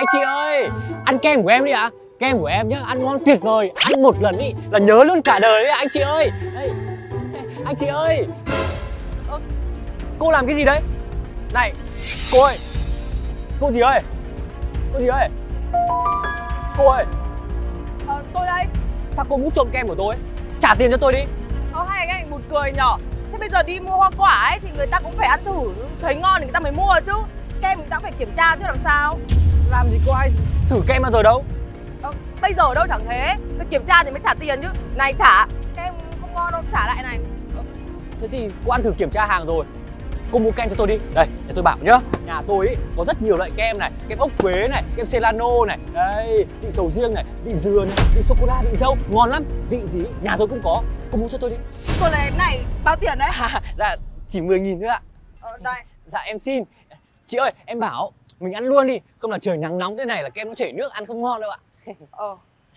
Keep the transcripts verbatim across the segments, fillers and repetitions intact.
Anh chị ơi, ăn kem của em đi ạ. À? Kem của em nhá, ăn ngon tuyệt vời. Ăn một lần đi là nhớ luôn cả đời đấy anh chị ơi. Đây, anh chị ơi. Ơ, cô làm cái gì đấy? Này, cô ơi. Cô gì ơi? Cô gì ơi? Cô ơi. Ờ, tôi đây. Sao cô múc trộm kem của tôi? Trả tiền cho tôi đi. Ờ, hai anh một cười nhỏ. Thế bây giờ đi mua hoa quả ấy thì người ta cũng phải ăn thử, thấy ngon thì người ta mới mua chứ. Kem người ta cũng phải kiểm tra chứ làm sao. Làm gì có ai thử kem bao giờ đâu. Ờ, bây giờ đâu chẳng thế. Phải kiểm tra thì mới trả tiền chứ. Này trả, kem không ngon đâu, trả lại này. Ờ, thế thì cô ăn thử kiểm tra hàng rồi. Cô mua kem cho tôi đi. Đây, để tôi bảo nhá. Nhà tôi ý, có rất nhiều loại kem này. Kem ốc quế này, kem Celano này. Đây, vị sầu riêng này, vị dừa này, vị sô-cô-la, vị dâu. Ngon lắm. Vị gì nhà tôi cũng có. Cô mua cho tôi đi. Cô lấy này, bao tiền đấy? À, dạ, chỉ mười nghìn thôi ạ. Ờ, đây. Dạ em xin. Chị ơi, em bảo mình ăn luôn đi. Không là trời nắng nóng thế này là kem nó chảy nước, ăn không ngon đâu ạ. Ờ.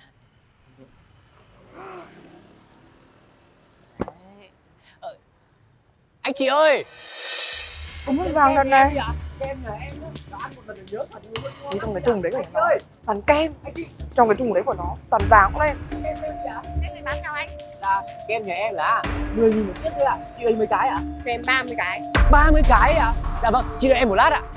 ờ. Anh chị ơi. Uống nước vàng lần này. Kem nhà em đã ăn một lần nhớ thật luôn. Đi trong cái thùng đấy của nó toàn kem. Trong cái thùng đấy của nó toàn vàng cũng lên. Kem này bán sao anh? Là kem nhà em là mười nghìn một chiếc thôi ạ. Chị lấy mấy cái ạ? Kem ba mươi cái. ba mươi cái ạ? Dạ vâng, chị đợi em một lát ạ.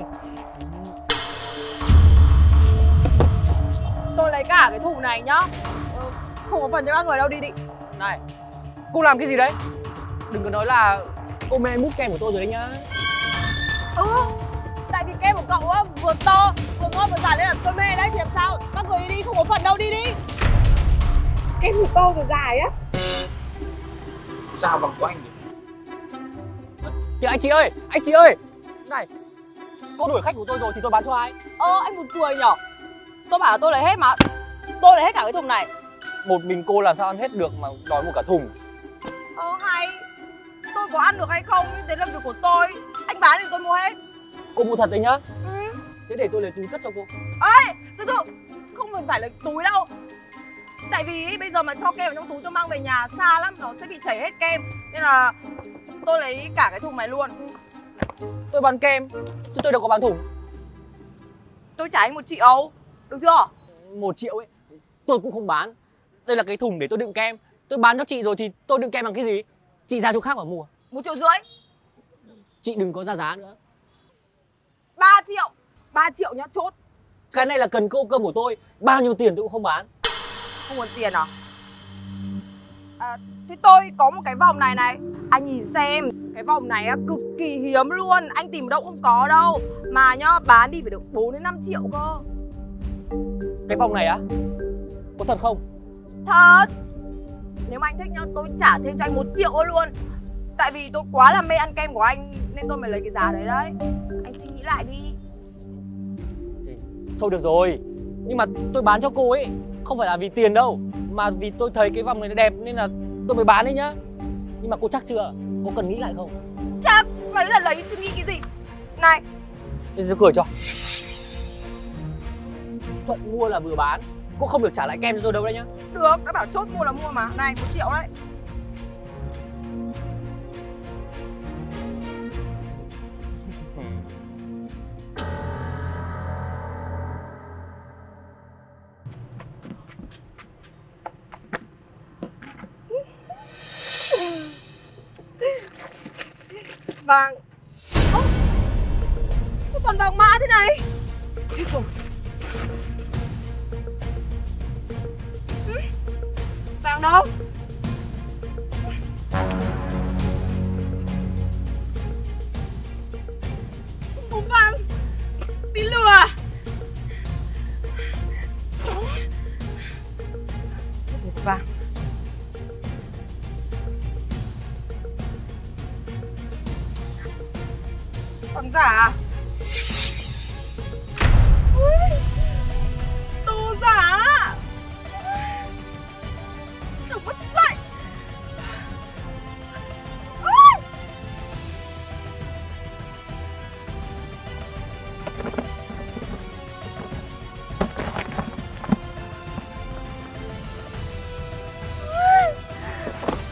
Tôi lấy cả cái thùng này nhá. Ừ, không có phần cho các người đâu, đi đi. Này, cô làm cái gì đấy? Đừng có nói là cô mê múc kem của tôi rồi đấy nhá. Ừ, tại vì kem của cậu á vừa to, vừa ngon vừa dài nên là tôi mê đấy, thì làm sao? Các người đi đi, không có phần đâu, đi đi. Kem vừa to vừa dài á. Sao bằng của anh nhỉ? Kìa anh chị ơi, anh chị ơi. Này, cô đuổi khách của tôi rồi thì tôi bán cho ai? Ơ, anh buồn cười nhở. Tôi bảo là tôi lấy hết mà. Tôi lấy hết cả cái thùng này. Một mình cô làm sao ăn hết được mà đòi một cả thùng? Ờ, hay. Tôi có ăn được hay không, nhưng đấy là việc của tôi. Anh bán thì tôi mua hết. Cô mua thật đấy nhá. Ừ. Thế để tôi lấy túi cất cho cô. Ê, từ từ. Không cần phải lấy túi đâu. Tại vì bây giờ mà cho kem vào trong túi tôi mang về nhà xa lắm, nó sẽ bị chảy hết kem. Nên là tôi lấy cả cái thùng này luôn. Tôi bán kem, chứ tôi đâu có bán thùng. Tôi trả anh một triệu, được chưa? Một triệu ấy, tôi cũng không bán. Đây là cái thùng để tôi đựng kem. Tôi bán cho chị rồi thì tôi đựng kem bằng cái gì? Chị ra chỗ khác mà mua. Một triệu rưỡi. Chị đừng có ra giá nữa. Ba triệu. Ba triệu nhá, chốt. Cái này là cần câu cơm của tôi. Bao nhiêu tiền tôi cũng không bán. Không muốn tiền à? À, thế tôi có một cái vòng này này. Anh nhìn xem. Cái vòng này á, cực kỳ hiếm luôn. Anh tìm đâu không có đâu. Mà nhá, bán đi phải được bốn đến năm triệu cơ. Cái vòng này á? Có thật không? Thật. Nếu mà anh thích nhá, tôi trả thêm cho anh một triệu luôn. Tại vì tôi quá là mê ăn kem của anh nên tôi mới lấy cái giá đấy đấy. Anh suy nghĩ lại đi. Thôi được rồi. Nhưng mà tôi bán cho cô ấy không phải là vì tiền đâu, mà vì tôi thấy cái vòng này nó đẹp nên là tôi mới bán đấy nhá. Nhưng mà cô chắc chưa? Cô cần nghĩ lại không? Chắc, lấy là lấy chứ nghĩ cái gì. Này, để tôi cười cho. Thuận mua là vừa bán. Cô không được trả lại kem cho tôi đâu đấy nhá. được, đã bảo chốt mua là mua mà. Này, một triệu đấy. Vàng. Ơ, sao toàn vàng mã thế này? Chết rồi. Ừ, vàng đâu? Không có vàng. Bị lừa. Không có vàng. Vàng giả à? Ui, đồ giả. Chẳng mất dạy. Ui.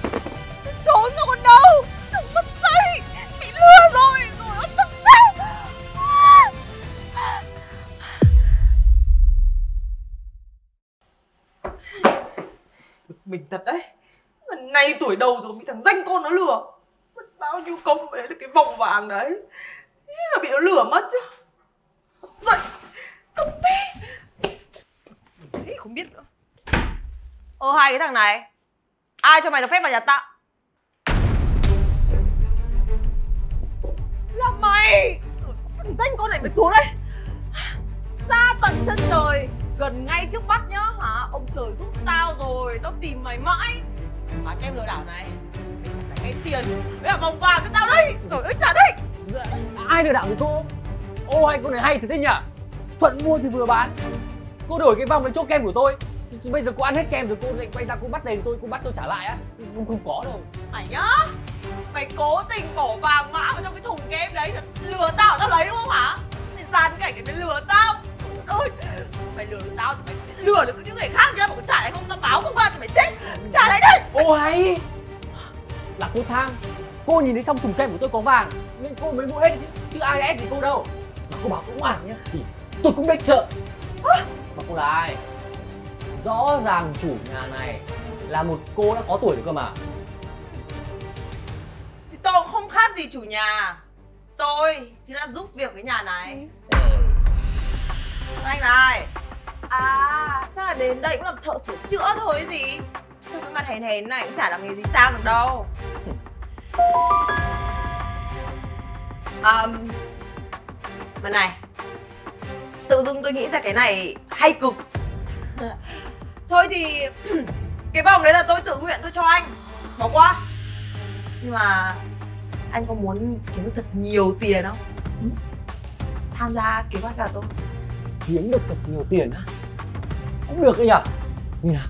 Trốn rồi còn đâu. Chẳng mất dạy. Bị lừa rồi. Rồi ấm thật thế. Mình thật đấy. Lần này tuổi đầu rồi bị thằng danh con nó lừa. Mất bao nhiêu công để lấy được cái vòng vàng đấy. Thế là bị nó lừa mất chứ. Dậy. Tập thế. Thế không biết nữa. Ơ hai cái thằng này, ai cho mày được phép vào nhà tạm? Là mày. Thằng danh con này mới xuống đây. Xa tận chân trời, gần ngay trước mắt nhá hả? Ông trời giúp tao rồi, tao tìm mày mãi. Mà cái em lừa đảo này, mày trả lại cái tiền với cả vòng vàng cho tao đây. Rồi ơi trả đây. Ai lừa đảo thì cô? Ô hay cô này hay thật thế nhỉ? Thuận mua thì vừa bán. Cô đổi cái vòng với chỗ kem của tôi. Bây giờ cô ăn hết kem rồi cô lại quay ra cô bắt tiền tôi, cô bắt tôi trả lại á. Không, không có đâu. Mày nhá, mày cố tình bỏ vàng mã vào trong cái thùng kem đấy, lừa tao tao lấy đúng không hả? Mày dàn cái cảnh để mày lừa tao. Ôi, mày lừa được tao thì mày sẽ lừa được những người khác nhá. Mà còn trả lại không tao báo công an thì mày chết. Trả lại đây. Ô hay. Là cô tham. Cô nhìn thấy trong thùng kem của tôi có vàng nên cô mới mua hết chứ, chứ ai ép thì cô đâu. Mà cô bảo cũng hoảng nhá thì tôi cũng đếch sợ. À? Mà cô là ai? Rõ ràng chủ nhà này là một cô đã có tuổi rồi cơ mà. Thì tôi cũng không khác gì chủ nhà. Tôi chỉ là giúp việc cái nhà này. Ừ. Anh là ai? À, chắc là đến đây cũng làm thợ sửa chữa thôi cái gì. Trong cái mặt hèn hèn này cũng chả làm nghề gì sang được đâu. Um, mà này, tự dưng tôi nghĩ ra cái này hay cực. Thôi thì cái vòng đấy là tôi tự nguyện tôi cho anh. Bỏ qua. Nhưng mà anh có muốn kiếm được thật nhiều tiền không? Ừ? Tham gia kế hoạch cả tôi. Kiếm được thật nhiều tiền á? Cũng được đấy nhỉ? Như nào?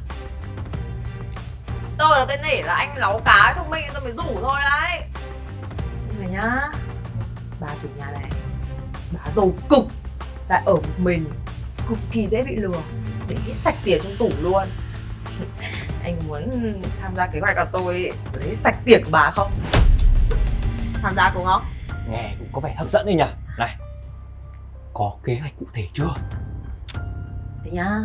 Tôi là tên nể là anh láu cá thông minh nên tôi mới rủ thôi đấy. Nhưng mà nhá, bà chủ nhà này, bà giàu cực, lại ở một mình, cực kỳ dễ bị lừa, để hết sạch tiền trong tủ luôn. Anh muốn tham gia kế hoạch của tôi lấy sạch tiền của bà không? Tham gia cùng không? Nghe cũng có vẻ hấp dẫn đấy nhỉ? Này, có kế hoạch cụ thể chưa? Thế nhá.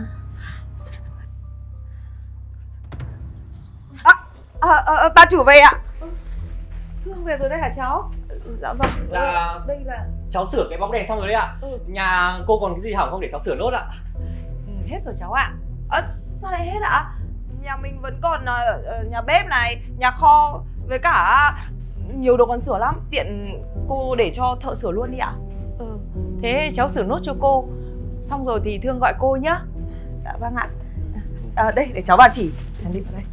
À, à, à, bà chủ về ạ. Thương về rồi đây hả cháu? Dạ vâng. Là đây là cháu sửa cái bóng đèn xong rồi đấy ạ. Ừ. Nhà cô còn cái gì hỏng không để cháu sửa nốt ạ? Ừ, hết rồi cháu ạ. À, sao lại hết ạ? Nhà mình vẫn còn uh, nhà bếp này, nhà kho với cả nhiều đồ còn sửa lắm. Tiện cô để cho thợ sửa luôn đi ạ. Ừ. Thế cháu sửa nốt cho cô. Xong rồi thì Thương gọi cô nhá. Dạ vâng ạ. À, đây để cháu bà chỉ. Em đi vào đây.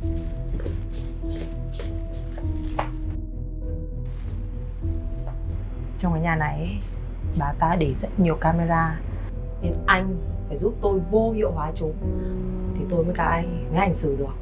Trong cái nhà này bà ta để rất nhiều camera nên anh phải giúp tôi vô hiệu hóa chúng thì tôi mới cả anh mới hành xử được.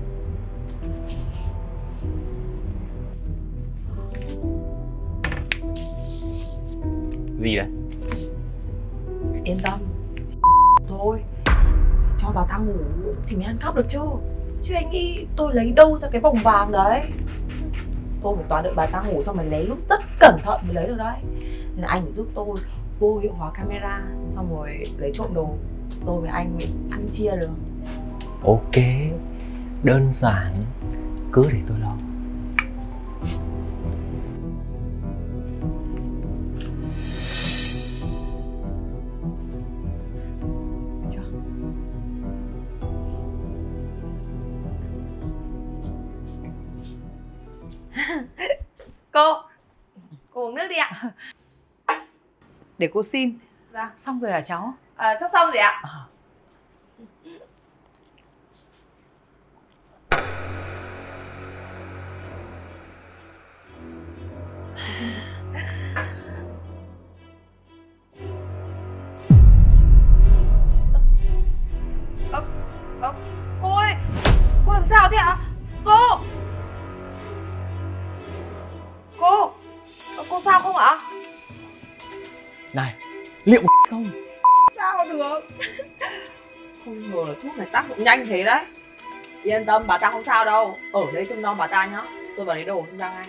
Gì đấy? Yên tâm thôi, cho bà ta ngủ thì mới ăn cắp được chứ. Chứ anh nghĩ tôi lấy đâu ra cái vòng vàng đấy. Tôi phải toàn đợi bà ta ngủ xong rồi lấy lúc rất cẩn thận mới lấy được đấy. Nên anh phải giúp tôi vô hiệu hóa camera xong rồi lấy trộm đồ. Tôi với anh mới ăn chia được. Ok, đơn giản, cứ để tôi lo. Cô, cô uống nước đi ạ. Để cô xin. Dạ. Xong rồi hả cháu? À, sắp xong rồi ạ. À. Ơ, ơ, cô ơi, cô làm sao thế ạ? Cô Cô Cô sao không ạ? Này, liệu không? Sao được? Không ngờ là thuốc này tác dụng nhanh thế đấy. Yên tâm, bà ta không sao đâu. Ở đây trông nom bà ta nhá. Tôi vào lấy đồ không ra ngay.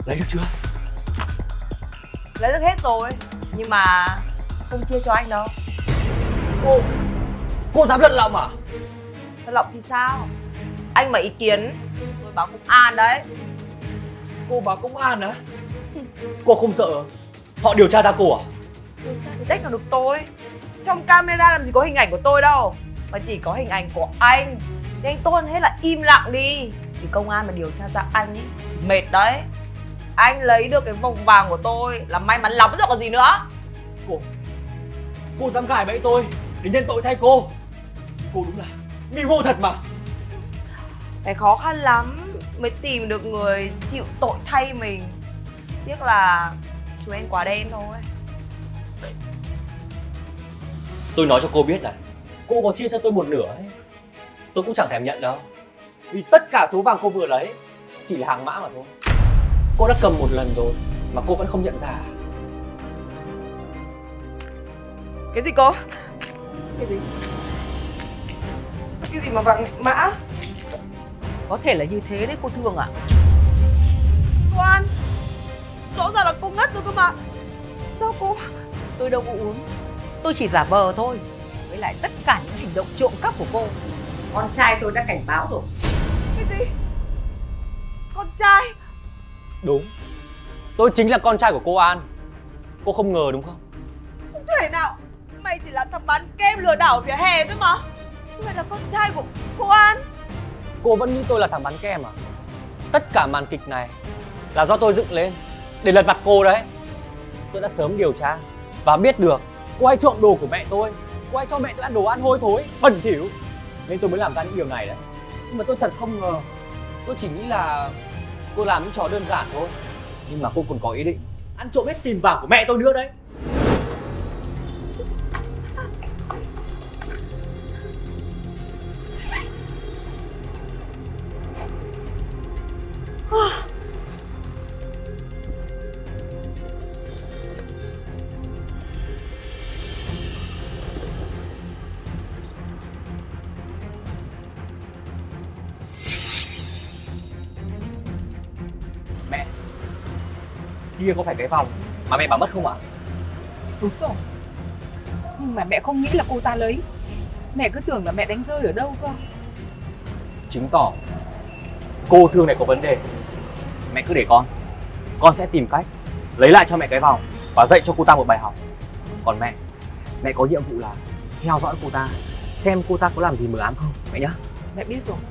Lấy được chưa? Lấy được hết rồi, nhưng mà không chia cho anh đâu. Cô, cô dám lật lọng à? Lật lọng thì sao? Anh mà ý kiến, tôi báo công an đấy. Cô báo công an á? Cô không sợ họ điều tra ra cô à? Điều tra thì trách nào được tôi. Trong camera làm gì có hình ảnh của tôi đâu, mà chỉ có hình ảnh của anh. Thì anh tốt hơn hết là im lặng đi. Thì công an mà điều tra ra anh ấy, mệt đấy. Anh lấy được cái vòng vàng của tôi là may mắn lắm rồi còn gì nữa. Cô, cô dám gài bẫy tôi để nhân tội thay cô. Cô đúng là nghi ngô thật mà. Cái khó khăn lắm mới tìm được người chịu tội thay mình. Tiếc là chúng em quá đen thôi. Tôi nói cho cô biết này, cô có chia cho tôi một nửa ấy, tôi cũng chẳng thèm nhận đâu. Vì tất cả số vàng cô vừa lấy chỉ là hàng mã mà thôi. Cô đã cầm một lần rồi mà cô vẫn không nhận ra. Cái gì cô? Cái gì? Cái gì mà vàng mã? Có thể là như thế đấy cô Thương ạ. À? Cô An, rõ ràng là cô ngất rồi cơ mà. Sao cô? Tôi đâu có uống, tôi chỉ giả vờ thôi. Với lại tất cả những hành động trộm cắp của cô, con trai tôi đã cảnh báo rồi. Cái gì? Con trai? Đúng, tôi chính là con trai của cô An. Cô không ngờ đúng không? Không thể nào, mày chỉ là thằng bán kem lừa đảo ở vỉa hè thôi mà. Sao mày là con trai của cô An? Cô vẫn nghĩ tôi là thằng bán kem à? Tất cả màn kịch này là do tôi dựng lên để lật mặt cô đấy. Tôi đã sớm điều tra và biết được cô hay trộm đồ của mẹ tôi. Cô hay cho mẹ tôi ăn đồ ăn hôi thối, bẩn thỉu, nên tôi mới làm ra những điều này đấy. Nhưng mà tôi thật không ngờ. Tôi chỉ nghĩ là cô làm những trò đơn giản thôi, nhưng mà cô còn có ý định ăn trộm hết tiền vàng của mẹ tôi nữa đấy. Mẹ, kia có phải cái vòng mà mẹ bảo mất không ạ? Đúng rồi. Nhưng mà mẹ không nghĩ là cô ta lấy. Mẹ cứ tưởng là mẹ đánh rơi ở đâu cơ. Chứng tỏ cô Thương này có vấn đề. Mẹ cứ để con, con sẽ tìm cách lấy lại cho mẹ cái vòng và dạy cho cô ta một bài học. Còn mẹ, mẹ có nhiệm vụ là theo dõi cô ta, xem cô ta có làm gì mờ ám không mẹ nhá. Mẹ biết rồi.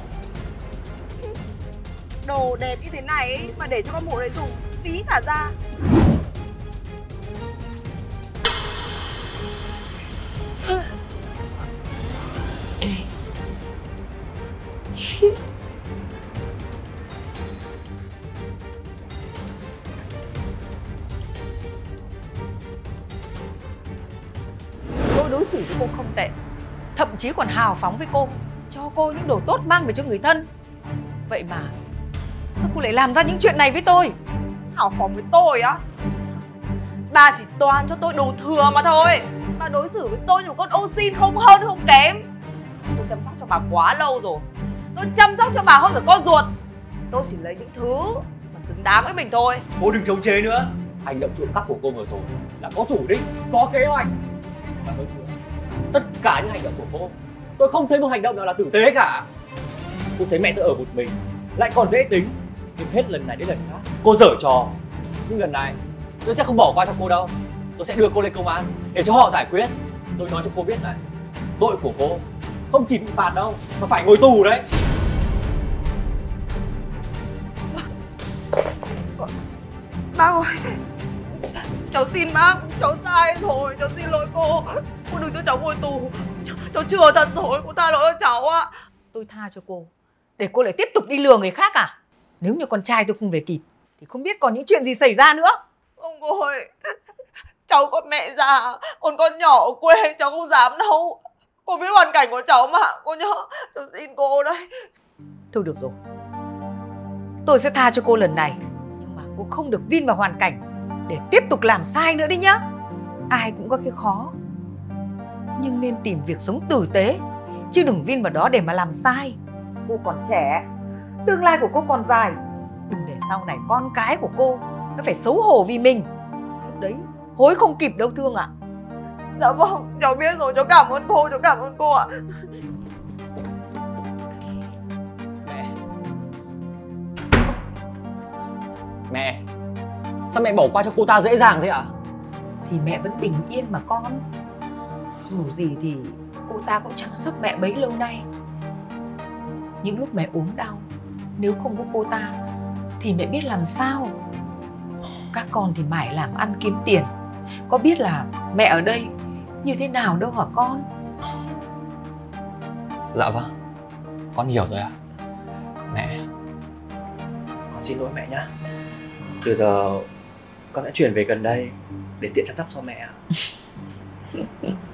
Đồ đẹp như thế này ấy, mà để cho con mụ đấy dùng phí cả ra. Tôi đối xử với cô không tệ, thậm chí còn hào phóng với cô, cho cô những đồ tốt mang về cho người thân. Vậy mà sao cô lại làm ra những chuyện này với tôi? Hào phóng với tôi á? Bà chỉ toàn cho tôi đồ thừa mà thôi. Bà đối xử với tôi như một con ô xin, không hơn không kém. Tôi chăm sóc cho bà quá lâu rồi. Tôi chăm sóc cho bà hơn cả con ruột. Tôi chỉ lấy những thứ mà xứng đáng với mình thôi. Cô đừng chống chế nữa. Hành động trộm cắp của cô vừa rồi là có chủ đích, có kế hoạch. Và hơn nữa, tất cả những hành động của cô, tôi không thấy một hành động nào là tử tế cả. Cô thấy mẹ tôi ở một mình lại còn dễ tính, nhưng hết lần này đến lần khác cô dở trò. Nhưng lần này tôi sẽ không bỏ qua cho cô đâu. Tôi sẽ đưa cô lên công an để cho họ giải quyết. Tôi nói cho cô biết này, tội của cô không chỉ bị phạt đâu mà phải ngồi tù đấy. Bác ơi, cháu xin bác, cháu sai rồi, cháu xin lỗi cô. Cô đừng cho cháu ngồi tù. Cháu, cháu chưa thật rồi, cô tha lỗi cho cháu ạ. Tôi tha cho cô, để cô lại tiếp tục đi lừa người khác à? Nếu như con trai tôi không về kịp thì không biết còn những chuyện gì xảy ra nữa. Không cô ơi, cháu có mẹ già, còn con nhỏ ở quê, cháu không dám đâu. Cô biết hoàn cảnh của cháu mà, cô nhớ, cháu xin cô đấy. Thôi được rồi, tôi sẽ tha cho cô lần này. Nhưng mà cô không được vin vào hoàn cảnh để tiếp tục làm sai nữa đi nhá. Ai cũng có cái khó, nhưng nên tìm việc sống tử tế, chứ đừng vin vào đó để mà làm sai. Cô còn trẻ, tương lai của cô còn dài. Đừng để sau này con cái của cô nó phải xấu hổ vì mình. Lúc đấy hối không kịp đâu Thương ạ. Dạ vâng, cháu biết rồi, cháu cảm ơn cô, cháu cảm ơn cô ạ. Mẹ. Mẹ, sao mẹ bỏ qua cho cô ta dễ dàng thế ạ? Thì mẹ vẫn bình yên mà con. Dù gì thì cô ta cũng chăm sóc mẹ bấy lâu nay. Những lúc mẹ ốm đau, nếu không có cô ta thì mẹ biết làm sao. Các con thì mải làm ăn kiếm tiền, có biết là mẹ ở đây như thế nào đâu hả con? Dạ vâng, con hiểu rồi ạ. Mẹ, Con xin lỗi mẹ nhá. Từ giờ con sẽ chuyển về gần đây để tiện chăm sóc cho mẹ ạ.